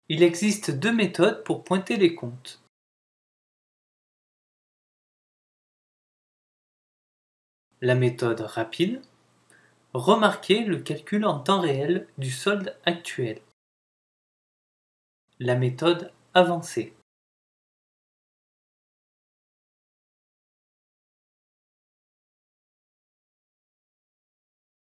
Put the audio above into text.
Il existe deux méthodes pour pointer les comptes. La méthode rapide. Remarquez le calcul en temps réel du solde actuel. La méthode avancée.